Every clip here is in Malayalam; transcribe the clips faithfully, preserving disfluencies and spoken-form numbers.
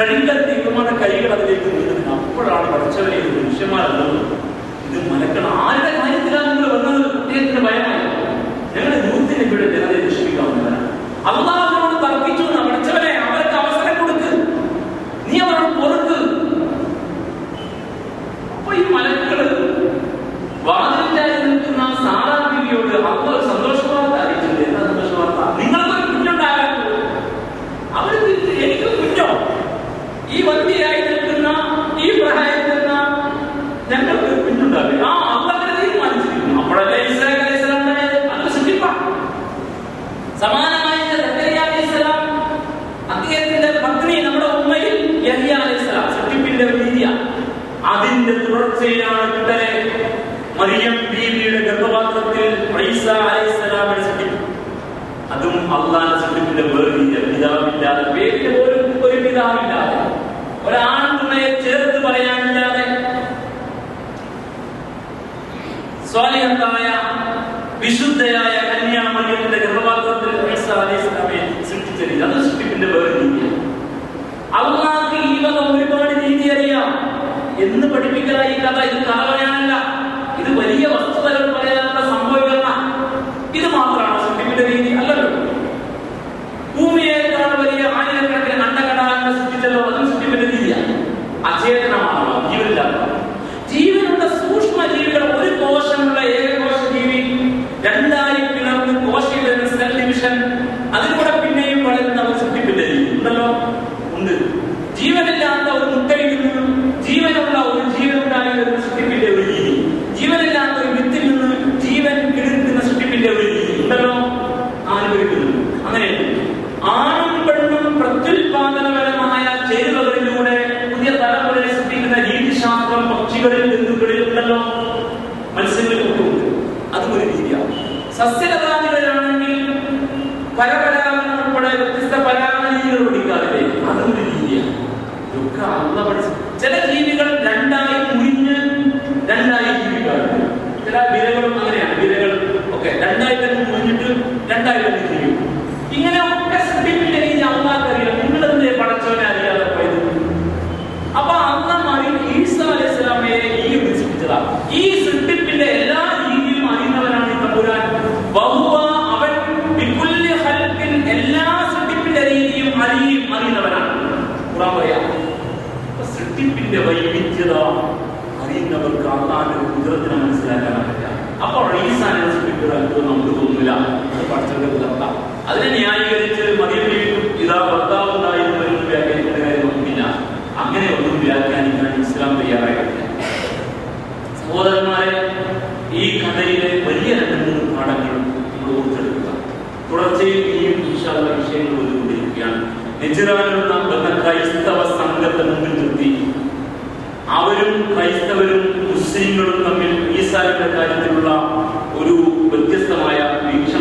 കഴുകത്തിക്കുമാണ് കൈകൾ അതിലേക്ക് നീങ്ങുന്നത്. അപ്പോഴാണ് പഠിച്ചവരെ ഇത് മനുഷ്യന്മാരുള്ളത്, ഇത് മലക്കണം. ആരുടെ കാര്യത്തിലാണ് നിങ്ങൾ വന്നത്? അദ്ദേഹത്തിന് ഭയമായി. ഞങ്ങൾ യൂത്തിന് ഇവിടെ ജനതയെ രക്ഷിക്കാവുന്നവരാണ്. അള്ളാഹുവിനോട് തർക്കിച്ചു, പഠിച്ചവരെ അവർക്ക് അവസരം കൊടുക്ക്, നീ അവരോട് പൊറുക്ക്. അപ്പൊ ഈ മലക്കുകള് വാതിലില്ലാതെ നിൽക്കുന്ന സാറാ ബീവിയോട് അപ്പൊ സന്തോഷ വാർത്ത അറിയിച്ചിട്ടുണ്ട്. എന്താ സന്തോഷ വാർത്ത? നിങ്ങൾക്കൊരു കുഞ്ഞുണ്ടാകാൻ, അവര് എനിക്ക് കുഞ്ഞോ, ഈ വന്ധ്യയായി നിൽക്കുന്ന ഈ പ്രായത്തിലുള്ള ഞങ്ങൾക്ക് കുഞ്ഞുണ്ടാവില്ല. ആ അള്ളാഹ് തീരുമാനിച്ചിരിക്കുന്നു. അപ്പോഴല്ലേ ഇസ്രായേൽ അലൈഹി സ്വലാം ഉണ്ടായത്? അത് സൃഷ്ടിപ്പാണ്. സമാനമായ സക്കറിയ അലൈഹി സ്വലാം, അദ്ദേഹത്തിന്റെ പത്നി നമ്മുടെ ഉമ്മയിൽ യഹ്യ അലൈഹി സ്വലാം, സൃഷ്ടിപ്പിന്റെ രീതിയ. അതിന്റെ തുടർച്ചയിലാണ് കിട്ടലെ മറിയം ബീവിയുടെ ഗർഭപാത്രത്തിൽ ഈസ അലൈഹിസ്സലാമിനെ സൃഷ്ടിച്ചു. അതും അള്ളാഹുവിന്റെ സൃഷ്ടിപ്പിന്റെ വേർതിരിച്ച പിതാവില്ലാതെ, പേരിന് പോലും ഒരു പിതാവില്ലാതെ, ഒരാൺതുണയെ ചേർത്ത് പറയാനില്ലാതെ സ്വാലിഹത്തായ വിശുദ്ധയായ കന്യാ മറിയത്തിന്റെ ഗർഭപാത്രത്തിൽ ഈസ അലൈഹിസ്സലാമിനെ സൃഷ്ടിച്ച രീതി, അത് സൃഷ്ടിപ്പിന്റെ വേർതിരിച്ച. അള്ളാഹ്ക്ക് ഈ വക ഒരുപാട് രീതി അറിയാം എന്ന് പഠിപ്പിക്കുന്ന ഈ കഥ, ഇത് കഥ പറയാനല്ല, ഇത് വലിയ വസ്തുതകൾ പറയാനുള്ള സംഭവിക്കുന്ന. ഇത് മാത്രമാണ് സൃഷ്ടിപ്പിന്റെ രീതി അല്ലല്ലോ. ഭൂമിയേക്കാൾ വലിയ ആയിരക്കണക്കിന് അണ്ടകടാകങ്ങൾ സൃഷ്ടിച്ചല്ലോ, അതും സൃഷ്ടിപ്പിന്റെ രീതിയാണ്. അചേതനമാണോ, ജീവനില്ലാത്ത. ജീവനുള്ള സൂക്ഷ്മ ജീവികൾ, ഒരു കോശമുള്ള ഏകകോശ ജീവി രണ്ടായി പിളർന്ന് കോശയിൽ വരുന്ന സെൽ ഡിവിഷൻ, അതിലൂടെ പിന്നെയും വളരുന്ന ഒരു സൃഷ്ടിപ്പിന്റെ രീതി ഉണ്ടല്ലോ, ഉണ്ട്. ജീവനില്ലാത്ത ഒരു മുട്ടയിൽ നിന്ന് ജീവനുള്ള ഒരു ജീവനുണ്ടായി വരുന്ന സൃഷ്ടിപ്പിന്റെ ഒരു രീതി, ജീവനില്ലാത്ത ഒരു വിത്തിൽ നിന്ന് ജീവൻ കിടക്കുന്ന സൃഷ്ടിപ്പിന്റെ ഒരു രീതി ഉണ്ടല്ലോ, അനുഭവിക്കുന്നു. അങ്ങനെ ആണും പെണ്ണും പ്രത്യുൽപാദനപരമായ ചേരുവകളിലൂടെ പുതിയ തലമുറയെ സൃഷ്ടിക്കുന്ന രീതിശാസ്ത്രം പക്ഷികളിൽ ജന്തുക്കളിൽ ഉണ്ടല്ലോ, മത്സ്യങ്ങളിലൊക്കെ ഉണ്ട്. അതും ഒരു രീതിയാണ്. സസ്യലതാദികളിലാണെങ്കിൽ പരപരാഗം ഉൾപ്പെടെ വ്യത്യസ്ത പരാഗ രീതികൾ പഠിക്കാറില്ലേ, അതും ഒരു രീതിയാണ്. ഇതൊക്കെ അള്ള പഠിച്ചു. ചില ജീവികൾ രണ്ടായി മുറിഞ്ഞ് രണ്ടായി ജീവിക്കാറുണ്ട്. ചില വിരകളും അങ്ങനെയാണ്. വിരകൾ ഒക്കെ രണ്ടായി തന്നെ മുറിഞ്ഞിട്ട് രണ്ടായി തന്നെ ജീവിക്കും. ഇങ്ങനെയൊക്കെ സൃഷ്ടിപ്പിന്റെ രീതി അള്ളാഹ്ക്ക് അറിയാം. നിങ്ങളെന്തേ പടച്ചവനെ അറിയാതെ പോയത്? അപ്പൊ അന്ന് മറി ഈസ അലൈഹി സ്വലാമയെ ഈ സൃഷ്ടിച്ചതാ. ഈ സൃഷ്ടിപ്പിന്റെ എല്ലാ രീതിയും അറിയുന്നവനാണ് ഈ തമ്പുരാൻ. വഹുവ, അവൻ ബികുല്ലി ഖൽഖിൻ, എല്ലാ സൃഷ്ടിപ്പിന്റെ രീതിയും അറിയും അറിയുന്നവനാണ്. ഖുർആൻ പറയാം, സൃഷ്ടിപ്പിന്റെ വൈവിധ്യത അറിയുന്നവർക്ക് അള്ളാഹുവിന്റെ കുദ്റത്തിനെ മനസ്സിലാക്കാൻ പറ്റില്ല. അപ്പോൾ ഈസാനെ സൃഷ്ടിക്കുക നമുക്ക് തോന്നില്ല, അത് പഠിച്ചവർക്ക് നിർത്താം. അതിനെ ന്യായീകരിച്ച് മറിയമ്മയും ഇതാ ഭർത്താവ് ഉണ്ടായിരുന്നവരും വ്യാഖ്യാനിക്കേണ്ട കാര്യം നമുക്കില്ല. അങ്ങനെ ഒന്നും വ്യാഖ്യാനിക്കാൻ ഇസ്ലാം തയ്യാറായിട്ടില്ല. സഹോദരന്മാരെ, ഈ കഥയിലെ വലിയ രണ്ട് മൂന്ന് പാഠങ്ങൾ നമ്മൾ ഓർത്തെടുക്കുക. തുടർച്ചയിൽ ഇനിയും ഇൻഷാ അല്ലാഹ് വിഷയങ്ങൾ വന്നുകൊണ്ടിരിക്കുകയാണ്. നെജ്റാനിലുള്ള ക്രൈസ്തവ സംഘത്തെ മുമ്പിൽ നിർത്തി അവരും ക്രൈസ്തവരും മുസ്ലിങ്ങളും തമ്മിൽ ഈസായുടെ കാര്യത്തിലുള്ള ഒരു വ്യത്യസ്തമായ വീക്ഷണ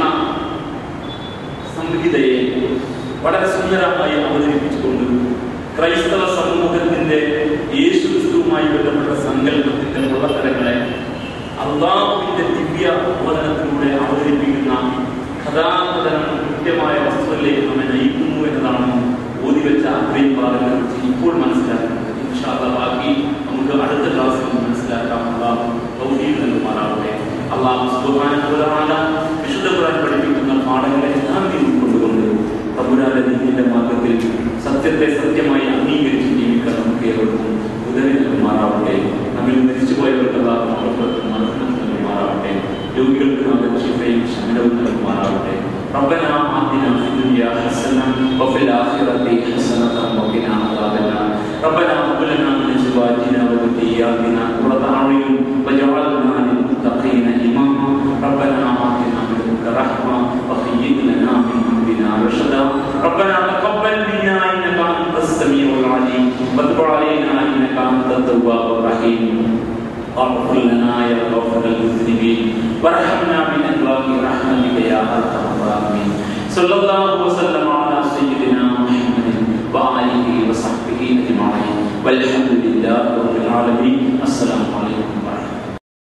സംഹിതയെ വളരെ സുന്ദരമായി അവതരിപ്പിച്ചുകൊണ്ട് ക്രൈസ്തവ സമൂഹത്തിന്റെ യേശുക്രിസ്തുവുമായി ബന്ധപ്പെട്ട സങ്കല്പത്തിന്റെ മുള്ളത്തരങ്ങളെ അള്ളാഹുവിന്റെ ദിവ്യ ബോധനത്തിലൂടെ അവതരിപ്പിക്കുന്ന കഥാകഥനം കൃത്യമായ വസ്തുതയിലേക്ക് നമ്മെ നയിക്കുന്നു എന്നതാണ് ഓതിവെച്ച അത്രയും ഭാഗങ്ങൾ ഇപ്പോൾ മനസ്സിലാക്കുന്നത്. ഇൻഷാ അല്ലാഹ് ബാക്കി നമുക്ക് അടുത്ത ക്ലാസ്സിൽ മനസ്സിലാക്കാം. അള്ളാഹു തൗഫീഖ് നൽകുമാറാവട്ടെ. അള്ളാഹു സുബ്ഹാനഹു വ തആല വിശുദ്ധ ഖുർആൻ പഠിപ്പിക്കുന്ന പാഠങ്ങളെ എല്ലാം ഉൾക്കൊണ്ടുകൊണ്ട് തമ്പുരാന്റെ ദീനിന്റെ മാർഗത്തിൽ സത്യത്തെ സത്യമായി അംഗീകരിച്ച് ജീവിക്കാൻ നമുക്ക് ഏവർക്കും ഉദവി നൽകുമാറാവട്ടെ. നമ്മിൽ മരിച്ചുപോയവർക്ക് അള്ളാഹു നൽകുമാറാവട്ടെ. രോഗികൾക്ക് ശിഫയും ശമനവും നൽകുമാറാവട്ടെ. ربنا آتنا في الدنيا حسنة وفي الآخرة حسنة وقنا عذاب النار. ربنا هب لنا من أزواجنا وذرياتنا قرة أعين واجعلنا للمتقين إماما. ربنا آتنا من لدنك رحمة وهيئ لنا من أمرنا رشدا. ربنا تقبل منا إنك أنت السميع العليم وتب علينا إنك أنت التواب الرحيم. واغفر لنا يا غافر المذنبين وارحمنا بأنواع رحمتك يا أرحم الراحمين. صلى الله وسلم على سيدنا محمد وآله وصحبه أجمعين والحمد لله رب العالمين.